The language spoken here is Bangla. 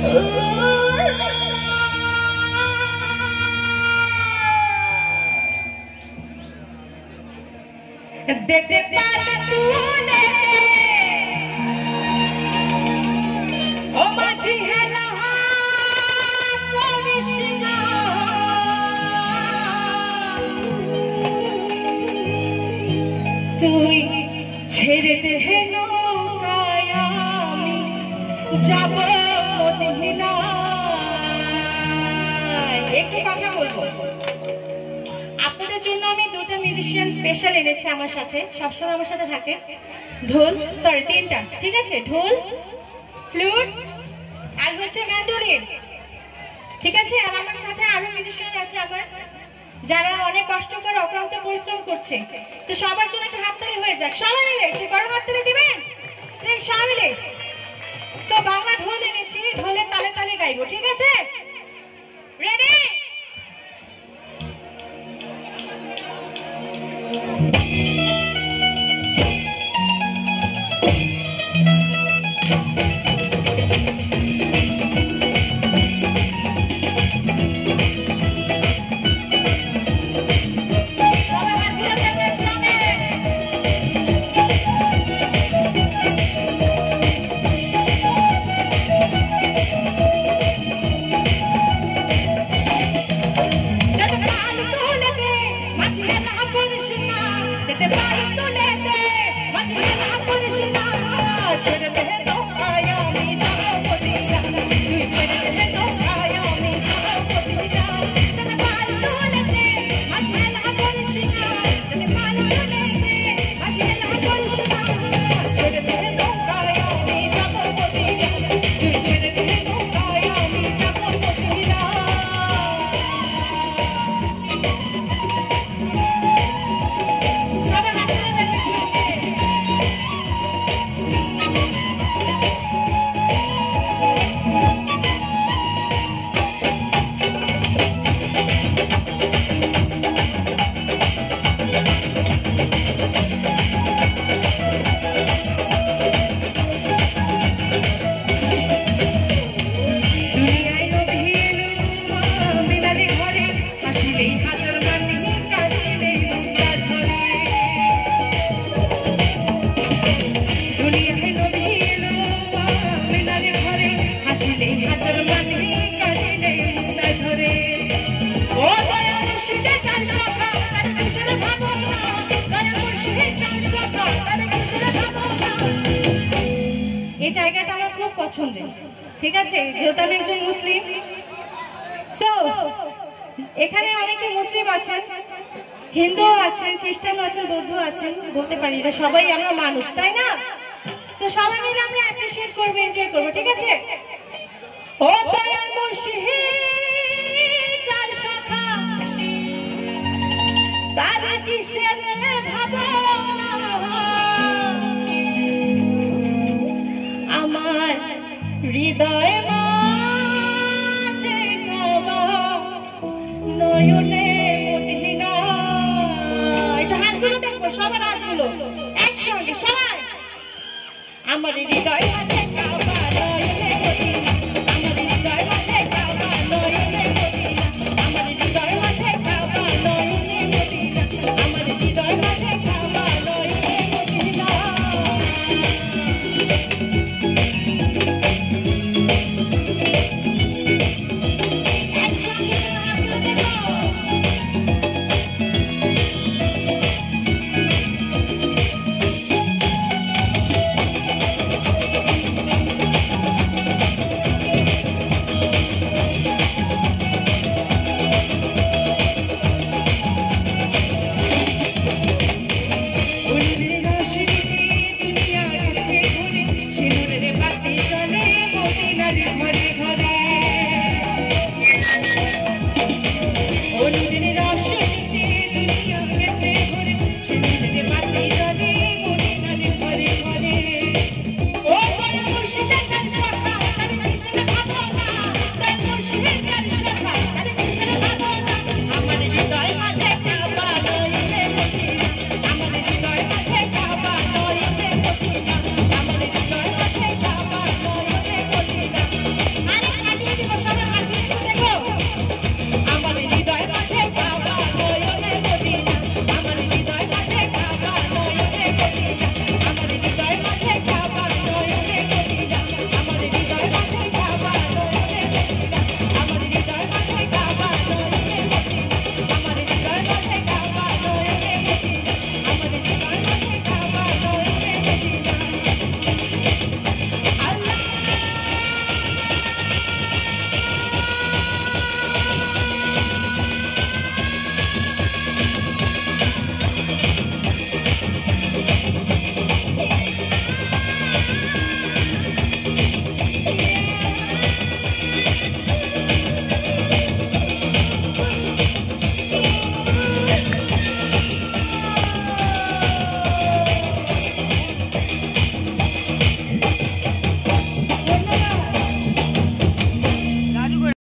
देते पाले तूने ओ माझी है लहा कृष्णा তুই ছেড়ে দে নৌকায় আমি যাব মদিনা। একটু কথা বলবো আপনাদের জন্য। আমি দুটো মিউজিশিয়ান স্পেশাল এনেছি আমার সাথে, সবসময় আমার সাথে থাকে। ঢোল, সরি তিনটা, ঠিক আছে? ঢোল, ফ্লুট আর হচ্ছে ম্যান্ডোলিন, ঠিক আছে? আর আমার সাথে আরো মিউজিশিয়ান আছে আমার, যারা অনেক কষ্ট করে অক্লান্ত পরিশ্রম করছে। তো সবার জন্য একটু হাততালি হয়ে যাক, সবাই মিলে একটু গরম হাততালি দিবেন প্লিজ, সবাই মিলে। তো বাংলা ঢোল এনেছি, ঢোলের তালে তালে গাইবো, ঠিক আছে? রেডি? এই জায়গাটা আমার খুব পছন্দের, ঠিক আছে? যেহেতু আমি একজন মুসলিম, সো এখানে অনেকে মুসলিম আছেন, হিন্দু আছেন, খ্রিস্টান আছেন, বৌদ্ধ আছেন, বলতে পারি এটা সবাই আমরা মানুষ, তাই না? তো সবাই মিলে আমরা অ্যাপ্রিশিয়েট করবো, এনজয় করবো, ঠিক আছে? ও দয়াল মুর্শিদ চার শাখা তার কিসের ভাবনা, আমার হৃদয় মাঝে কাবা নয়নে মদিনা। এটা হাতগুলো দেখবো, সবার হাতগুলো একসঙ্গে সবাই। আমার হৃদয় মাঝে কাবা